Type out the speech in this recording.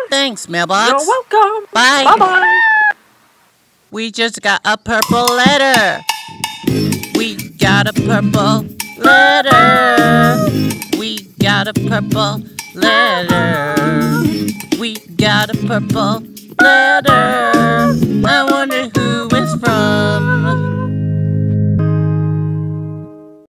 Thanks, mailbox. You're welcome. Bye. Bye-bye. We just got a purple letter. We got a purple letter. We got a purple letter. We got a purple letter.